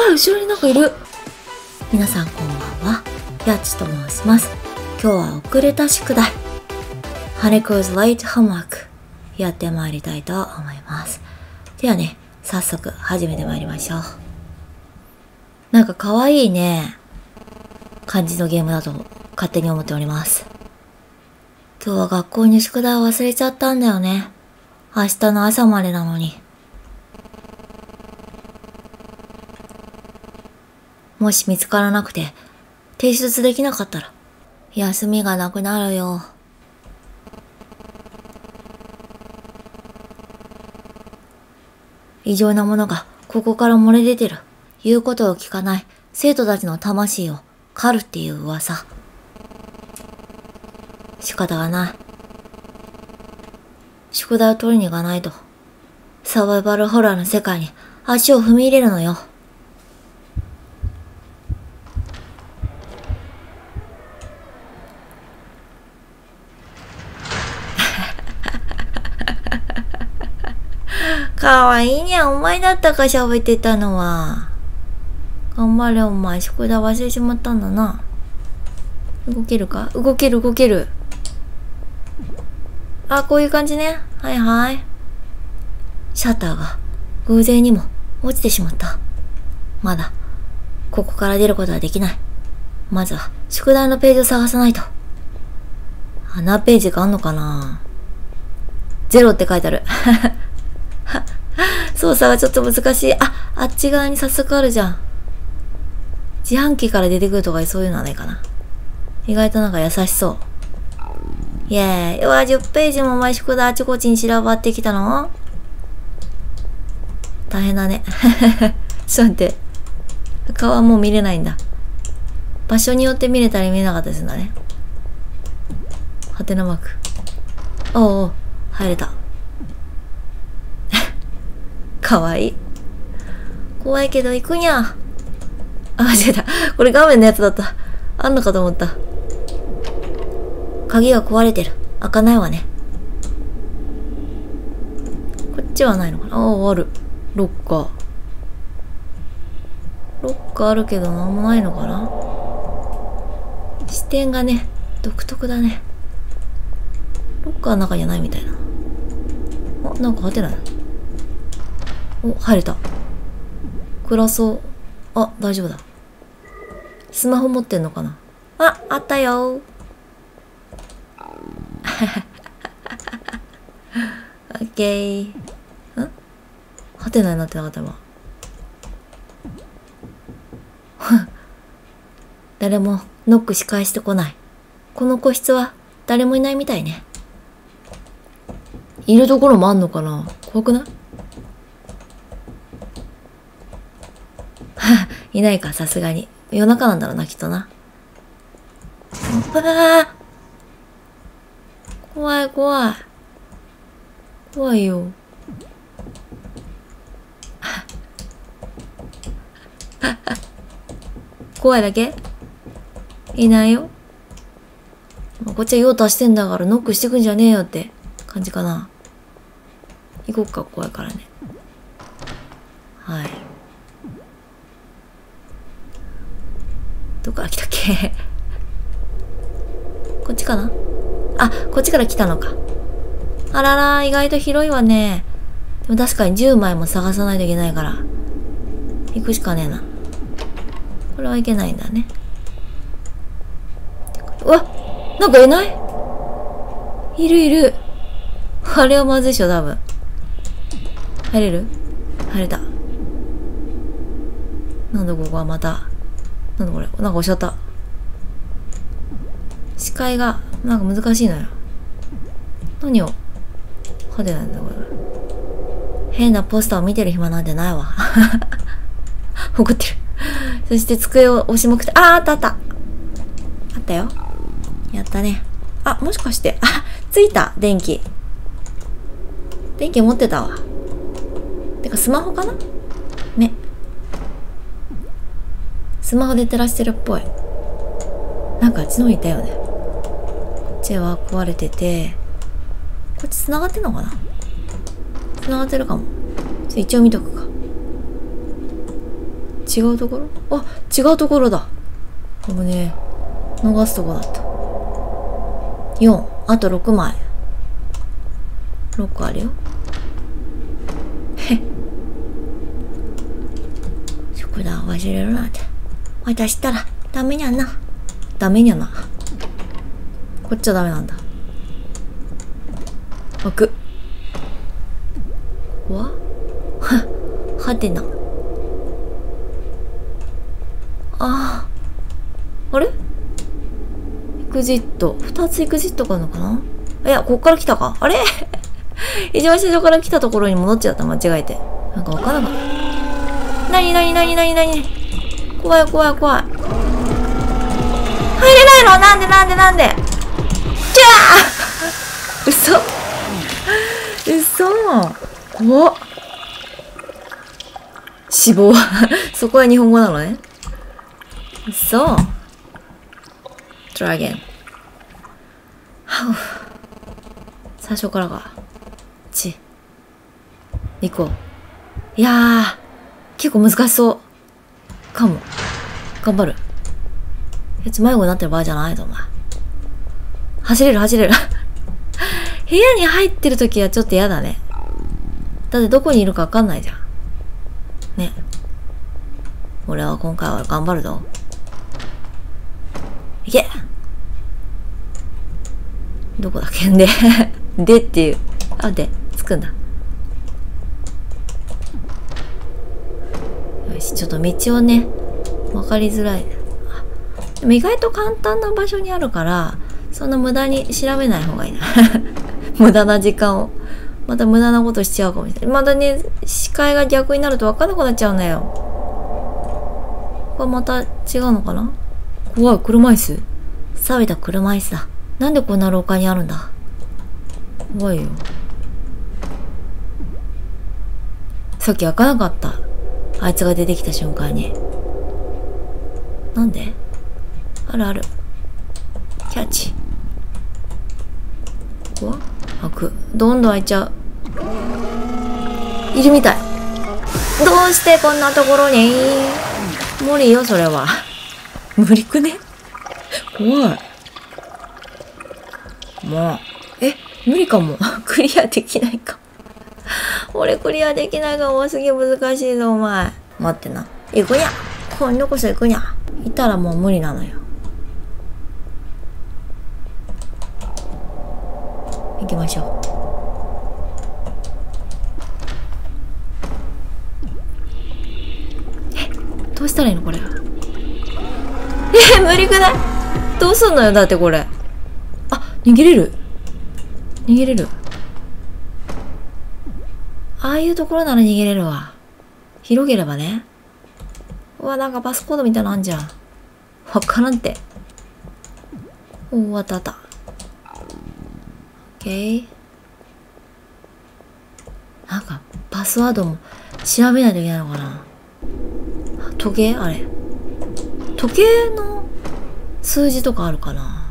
後ろになんかいる。皆さんこんばんは。やっちと申します。今日は遅れた宿題。Haneko's Late Homework やってまいりたいと思います。ではね、早速始めてまいりましょう。なんか可愛いね、感じのゲームだと勝手に思っております。今日は学校に宿題を忘れちゃったんだよね。明日の朝までなのに。もし見つからなくて提出できなかったら休みがなくなるよ。異常なものがここから漏れ出てる。言うことを聞かない生徒たちの魂を狩るっていう噂。仕方がない。宿題を取りに行かないとサバイバルホラーの世界に足を踏み入れるのよ。かわいいにゃ、お前だったか喋ってたのは。頑張れお前、宿題忘れちまったんだな。動けるか？動ける動ける。あ、こういう感じね。はいはい。シャッターが偶然にも落ちてしまった。まだここから出ることはできない。まずは宿題のページを探さないと。何ページかあんのかな？0って書いてある。操作がちょっと難しい。あっち側に早速あるじゃん。自販機から出てくるとかそういうのはないかな。意外となんか優しそう。イェーイ。うわ、10ページも前宿題あちこちに散らばってきたの？大変だね。ちょっと待って。顔はもう見れないんだ。場所によって見れたり見れなかったりするんだね。はてなマーク。おう、入れた。かわいい。怖いけど行くにゃ。間違えた。これ画面のやつだった。あんのかと思った。鍵が壊れてる。開かないわね。こっちはないのかな。ある。ロッカー。ロッカーあるけどなんもないのかな。視点がね、独特だね。ロッカーの中にはないみたいな。なんかはてない。入れた。暗そう。大丈夫だ。スマホ持ってんのかな。あったよ。オッケー。はてないなってなかった今。誰もノックし返してこない。この個室は誰もいないみたいね。いるところもあんのかな。怖くない？いないか、さすがに。夜中なんだろうな、きっとな。怖い怖い。怖いよ。怖いだけ？いないよ。こっちは用足してんだからノックしてくんじゃねえよって感じかな。行こっか、怖いからね。はい。どっから来たっけ？こっちかな？こっちから来たのか。あらら、意外と広いわね。でも確かに10枚も探さないといけないから。行くしかねえな。これはいけないんだね。うわ！なんかいない？いるいる。あれはまずいっしょ、多分。入れる？入れた。なんだここはまた。なんだこれ、なんか押しちゃった。視界がなんか難しいのよ。何を派手なんだこれ。変なポスターを見てる暇なんてないわ。怒ってる。そして机を押しまくって、あったあったよ。やったね。もしかしてついた。電気持ってたわ。てかスマホかなね。スマホで照らしてるっぽい。なんかあっちの方にいたよね。こっちは壊れてて、こっち繋がってんのかな。繋がってるかも。一応見とくか。 違うところ？あ、違うところだ。危ねえ。逃すとこだった。4、あと6枚。6個あるよ。へっ。宿題忘れるなんて。渡したらダメにゃな。ダメにゃな。こっちはダメなんだ。開く。ははてな。ああれエクジット。2つエクジットがあるのかな。いや、こっから来たか。あれ一番最初から来たところに戻っちゃった。間違えて。なんかわからなかった。なに怖い。入れないの？なんでじゃあ嘘怖っ。死亡そこは日本語なのね。嘘。トライアゲン。最初からか。行こう。いやー、結構難しそうかも。頑張る。迷子になってる場合じゃないぞ、お前。走れる。部屋に入ってるときはちょっと嫌だね。だってどこにいるかわかんないじゃん。ね。俺は今回は頑張るぞ。いけ！どこだっけ？でっていう。あ、で、つくんだ。よし、ちょっと道をね、わかりづらい。でも意外と簡単な場所にあるから、そんな無駄に調べない方がいいな。無駄な時間を。また無駄なことしちゃうかもしれない。またね、視界が逆になると分かんなくなっちゃうんだよ。これまた違うのかな？怖い、車椅子？錆びた車椅子だ。なんでこんな廊下にあるんだ？怖いよ。さっき開かなかった。あいつが出てきた瞬間に。なんで？ある。キャッチ。ここは開く。どんどん開いちゃう。いるみたい。どうしてこんなところに？無理よ、それは。無理くね？怖い。もう。無理かも。クリアできないかも。俺クリアできないかも。すげえ難しいぞ、お前。待ってな。行くにゃ。今度こそ行くにゃ。いたらもう無理なのよ。行きましょう。どうしたらいいのこれ。無理くない？どうすんのよ、だってこれ。あ、逃げれる。ああいうところなら逃げれるわ。広げればね。うわ、なんかパスコードみたいなのあんじゃん。わからんって。お、あった。オッケー。なんか、パスワードも調べないといけないのかな。時計？あれ。時計の数字とかあるかな。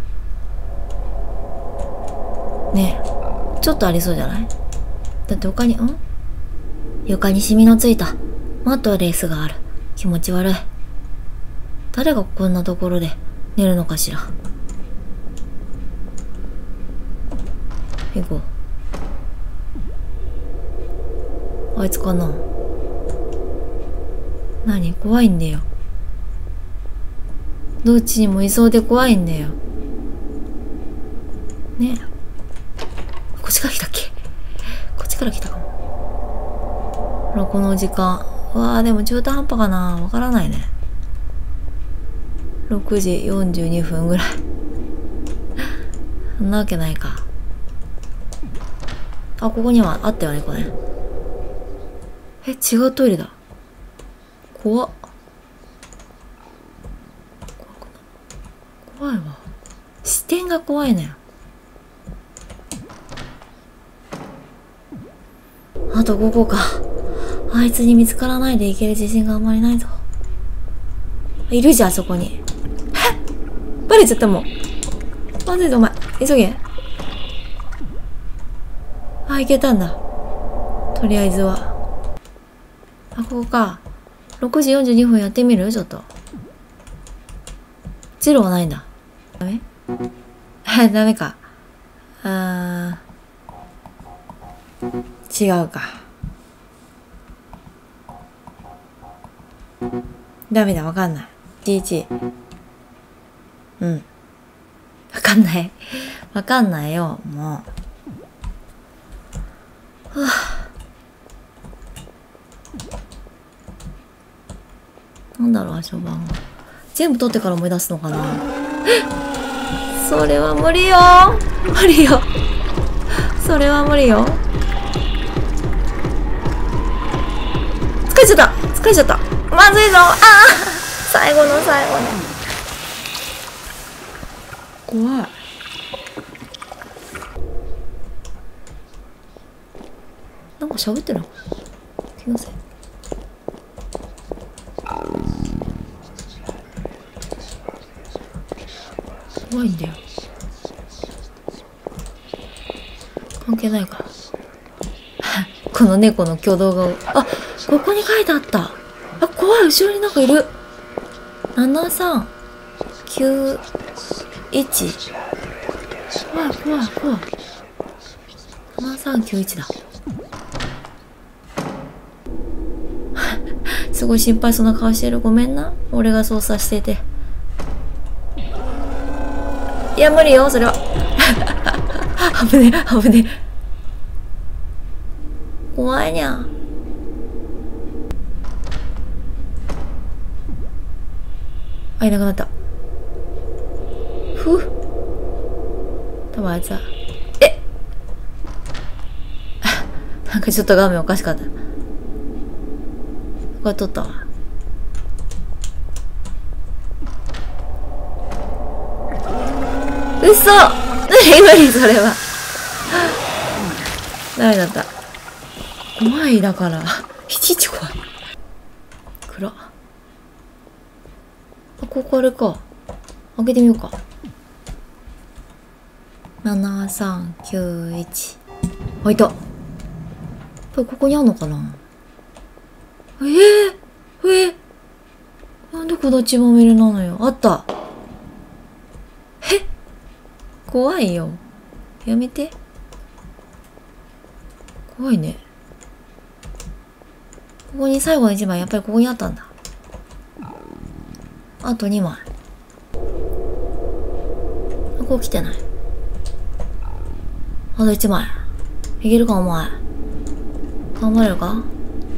ねえ。ちょっとありそうじゃない？だって他に、床にシミのついたマットレースがある。気持ち悪い。誰がこんなところで寝るのかしら。行こう。あいつかな。何？怖いんだよ。どっちにもいそうで怖いんだよ。ねえ。こっちから来たっけ？こっちから来たかも。ほら、この時間。うわー、でも中途半端かな。わからないね。6時42分ぐらい。そんなわけないか。あ、ここにはあったよね、これ。違うトイレだ。怖っ。怖いわ。視点が怖いのよ。あと5個か。あいつに見つからないでいける自信があんまりないぞ。いるじゃん、そこに。バレちゃったもん。まずいぞ、お前。急げ。あ、いけたんだ。とりあえずは。あ、ここか。 6時42分やってみるちょっと。0はないんだ。ダメダメか。違うか。ダメだ、わかんない。11。うん。わかんない。わかんないよ、もう。はぁ。なんだろう、暗証番号。全部取ってから思い出すのかな。それは無理よ。無理よ。それは無理よ。疲れちゃった。疲れちゃった。まずいぞ。ああ、最後の最後の。怖い。なんか喋ってるの？気のせい。怖いんだよ。関係ないから。この猫の挙動が、あ、ここに書いてあった。あ、怖い、後ろになんかいる。7391。怖い怖い怖い。7391だ。すごい心配そうな顔してる。ごめんな。俺が操作してて。いや、無理よ、それは。危ねえ、危ねえ。怖いにゃ。あ、いなくなった。ふう。多分あいつは。えなんかちょっと画面おかしかった。これ撮ったわ。うそ無理それは。ダメだった。怖いだから。いちいち怖い。暗っ。あ、ここあれか。開けてみようか。7391。あ、いた。ここにあんのかな。なんでこの血まみれなのよ。あった。怖いよ。やめて。怖いね。ここに最後の1枚、やっぱりここにあったんだ。あと2枚。ここ来てない。あと1枚。いけるかお前。頑張れるか。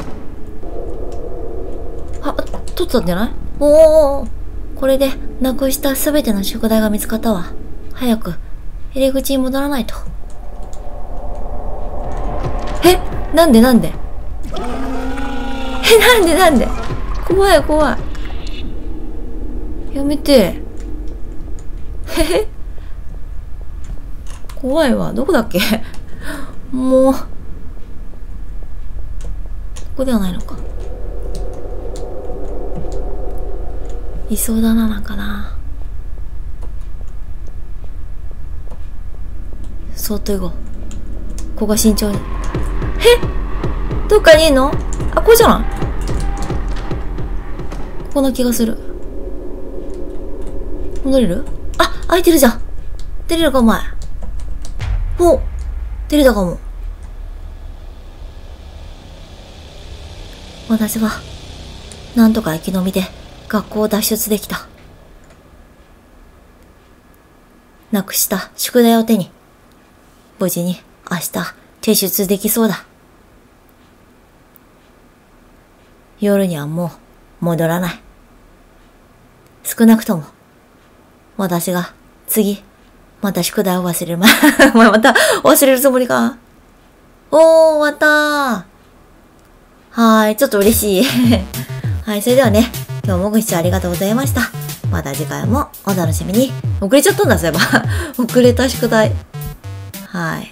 あ、取ったんじゃない？おー、これでなくしたすべての宿題が見つかったわ。早く入り口に戻らないと。なんでなんでなんで怖い怖い。やめて。怖いわ。どこだっけもう。ここではないのか。いそうだな、なんかな。そっと行こう。ここが慎重に。どっかにいんの？あ、これじゃない？ここな気がする。戻れる？あ、開いてるじゃん。出れるかお前。お、出れたかも。私はなんとか生き延びて学校を脱出できた。なくした宿題を手に無事に明日提出できそうだ。夜にはもう戻らない。少なくとも私が次また宿題を忘れる。また忘れるつもりか。おー、終わったー。はーい、ちょっと嬉しい。はい、それではね、今日もご視聴ありがとうございました。また次回もお楽しみに。遅れちゃったんだ、そういえば。遅れた宿題。はい。